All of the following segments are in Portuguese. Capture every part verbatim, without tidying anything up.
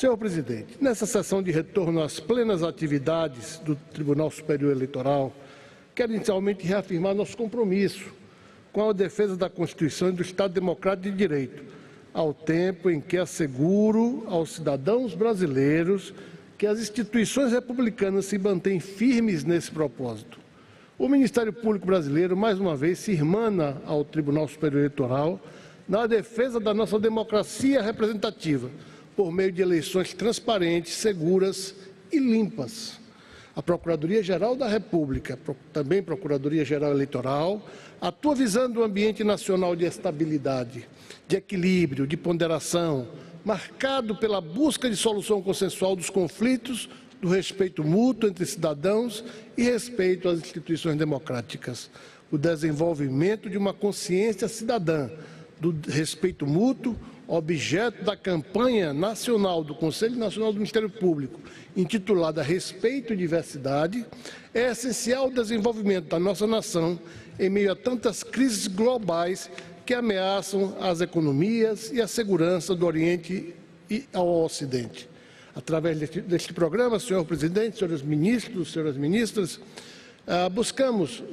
Senhor presidente, nessa sessão de retorno às plenas atividades do Tribunal Superior Eleitoral, quero inicialmente reafirmar nosso compromisso com a defesa da Constituição e do Estado Democrático de Direito, ao tempo em que asseguro aos cidadãos brasileiros que as instituições republicanas se mantêm firmes nesse propósito. O Ministério Público Brasileiro, mais uma vez, se irmana ao Tribunal Superior Eleitoral na defesa da nossa democracia representativa, por meio de eleições transparentes, seguras e limpas. A Procuradoria-Geral da República, também Procuradoria-Geral Eleitoral, atua visando um ambiente nacional de estabilidade, de equilíbrio, de ponderação, marcado pela busca de solução consensual dos conflitos, do respeito mútuo entre cidadãos e respeito às instituições democráticas, o desenvolvimento de uma consciência cidadã, do respeito mútuo, objeto da campanha nacional do Conselho Nacional do Ministério Público, intitulada Respeito e Diversidade, é essencial o desenvolvimento da nossa nação em meio a tantas crises globais que ameaçam as economias e a segurança do Oriente e ao Ocidente. Através deste, deste programa, senhor presidente, senhores ministros, senhoras ministras, ah, buscamos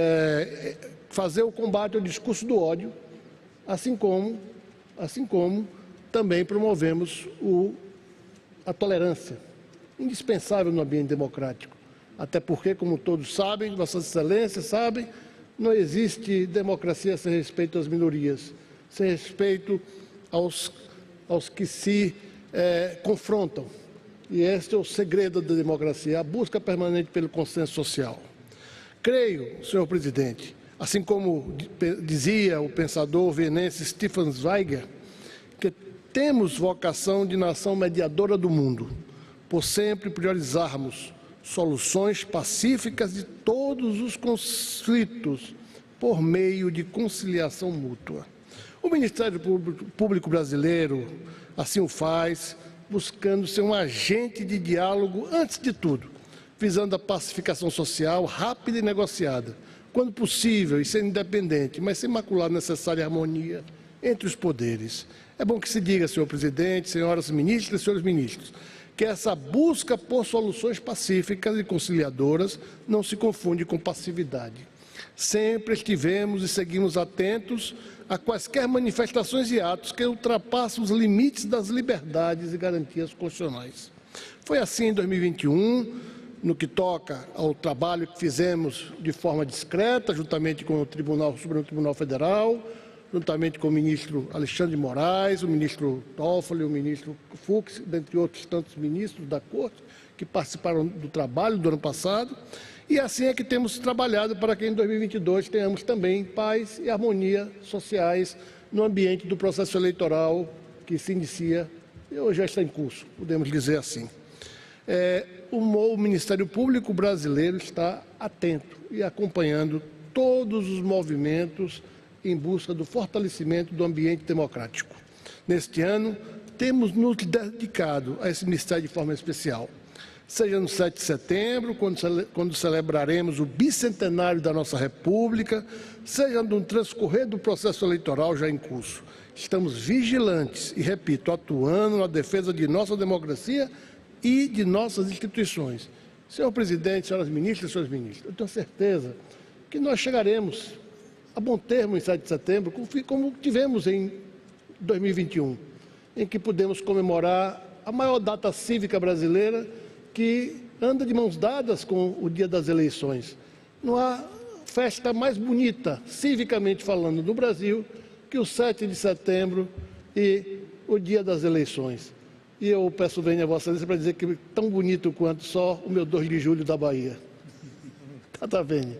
eh, fazer o combate ao discurso do ódio, assim como, assim como também promovemos o, a tolerância, indispensável no ambiente democrático. Até porque, como todos sabem, vossas excelências sabem, não existe democracia sem respeito às minorias, sem respeito aos, aos que se é, confrontam. E este é o segredo da democracia, a busca permanente pelo consenso social. Creio, senhor presidente, assim como dizia o pensador vienense Stefan Zweig, que temos vocação de nação mediadora do mundo, por sempre priorizarmos soluções pacíficas de todos os conflitos por meio de conciliação mútua. O Ministério Público Brasileiro assim o faz, buscando ser um agente de diálogo antes de tudo, visando a pacificação social rápida e negociada, quando possível e sendo independente, mas sem macular a necessária harmonia entre os poderes. É bom que se diga, senhor presidente, senhoras ministras e senhores ministros, que essa busca por soluções pacíficas e conciliadoras não se confunde com passividade. Sempre estivemos e seguimos atentos a quaisquer manifestações e atos que ultrapassam os limites das liberdades e garantias constitucionais. Foi assim em dois mil e vinte e um, no que toca ao trabalho que fizemos de forma discreta, juntamente com o Tribunal, Supremo Tribunal Federal, juntamente com o ministro Alexandre de Moraes, o ministro Toffoli, o ministro Fux, dentre outros tantos ministros da Corte, que participaram do trabalho do ano passado. E assim é que temos trabalhado para que em dois mil e vinte e dois tenhamos também paz e harmonia sociais no ambiente do processo eleitoral que se inicia e hoje já está em curso, podemos dizer assim. É, o, o Ministério Público Brasileiro está atento e acompanhando todos os movimentos em busca do fortalecimento do ambiente democrático. Neste ano, temos nos dedicado a esse ministério de forma especial, seja no sete de setembro, quando, cele quando celebraremos o bicentenário da nossa República, seja no transcorrer do processo eleitoral já em curso. Estamos vigilantes e, repito, atuando na defesa de nossa democracia e de nossas instituições. Senhor presidente, senhoras ministras e senhores ministros, eu tenho certeza que nós chegaremos a bom termo em sete de setembro, como tivemos em dois mil e vinte e um, em que pudemos comemorar a maior data cívica brasileira que anda de mãos dadas com o dia das eleições. Não há festa mais bonita, civicamente falando, no Brasil, que o sete de setembro e o dia das eleições. E eu peço vênia a Vossa Excelência para dizer que é tão bonito quanto só o meu dois de julho da Bahia. Tata vênia.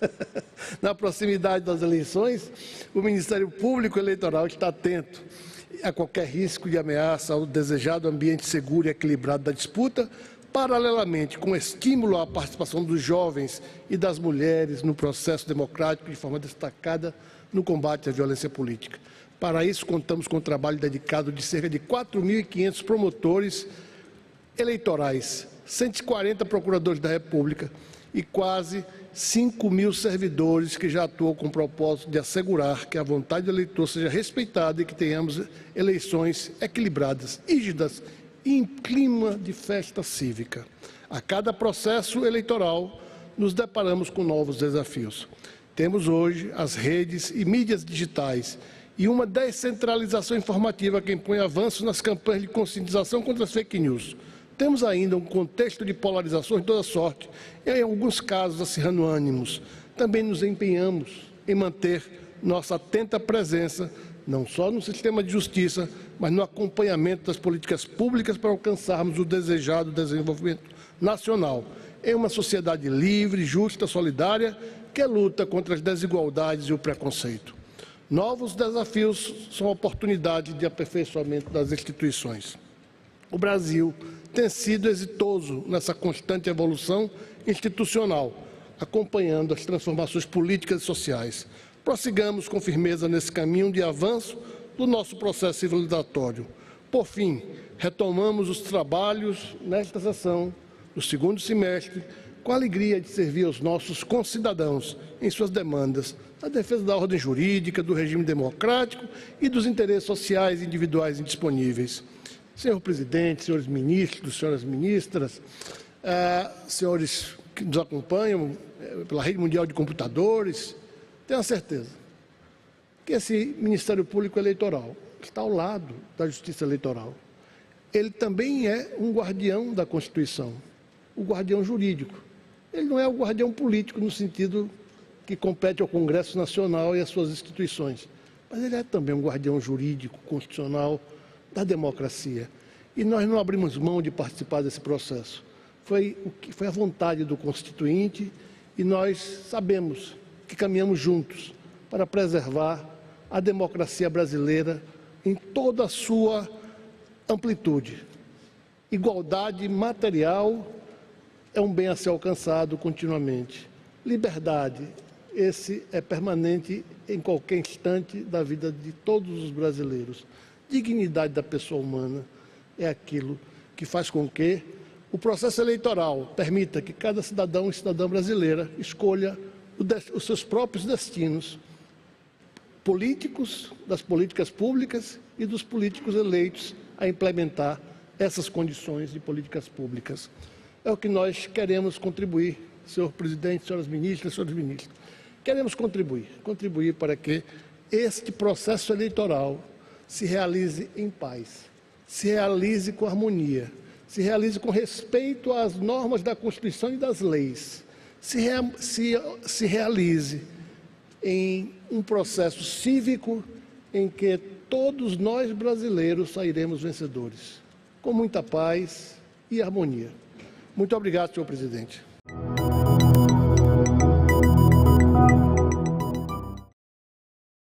Na proximidade das eleições, o Ministério Público Eleitoral está atento a qualquer risco de ameaça ao desejado ambiente seguro e equilibrado da disputa, paralelamente com estímulo à participação dos jovens e das mulheres no processo democrático de forma destacada no combate à violência política. Para isso, contamos com um trabalho dedicado de cerca de quatro mil e quinhentos promotores eleitorais, cento e quarenta procuradores da República e quase cinco mil servidores que já atuam com o propósito de assegurar que a vontade do eleitor seja respeitada e que tenhamos eleições equilibradas, rígidas e em clima de festa cívica. A cada processo eleitoral, nos deparamos com novos desafios. Temos hoje as redes e mídias digitais e uma descentralização informativa que impõe avanços nas campanhas de conscientização contra as fake news. Temos ainda um contexto de polarizações de toda sorte e, em alguns casos, acirrando ânimos. Também nos empenhamos em manter nossa atenta presença, não só no sistema de justiça, mas no acompanhamento das políticas públicas para alcançarmos o desejado desenvolvimento nacional, em uma sociedade livre, justa, solidária, que luta contra as desigualdades e o preconceito. Novos desafios são oportunidades de aperfeiçoamento das instituições. O Brasil tem sido exitoso nessa constante evolução institucional, acompanhando as transformações políticas e sociais. Prossigamos com firmeza nesse caminho de avanço do nosso processo civilizatório. Por fim, retomamos os trabalhos nesta sessão, no segundo semestre, com a alegria de servir aos nossos concidadãos em suas demandas, na defesa da ordem jurídica, do regime democrático e dos interesses sociais e individuais indisponíveis. Senhor presidente, senhores ministros, senhoras ministras, eh, senhores que nos acompanham eh, pela rede mundial de computadores, tenho a certeza que esse Ministério Público Eleitoral está ao lado da Justiça Eleitoral. Ele também é um guardião da Constituição, o guardião jurídico. Ele não é o guardião político no sentido que compete ao Congresso Nacional e às suas instituições, mas ele é também um guardião jurídico, constitucional, da democracia. E nós não abrimos mão de participar desse processo. Foi, o que, foi a vontade do Constituinte e nós sabemos que caminhamos juntos para preservar a democracia brasileira em toda a sua amplitude. Igualdade material é um bem a ser alcançado continuamente. Liberdade, esse é permanente em qualquer instante da vida de todos os brasileiros. Dignidade da pessoa humana é aquilo que faz com que o processo eleitoral permita que cada cidadão e cidadã brasileira escolha os seus próprios destinos políticos, das políticas públicas e dos políticos eleitos a implementar essas condições de políticas públicas. É o que nós queremos contribuir, senhor presidente, senhoras ministras, senhores ministros. Queremos contribuir, contribuir para que este processo eleitoral se realize em paz, se realize com harmonia, se realize com respeito às normas da Constituição e das leis, se, rea, se, se realize em um processo cívico em que todos nós brasileiros sairemos vencedores, com muita paz e harmonia. Muito obrigado, senhor presidente.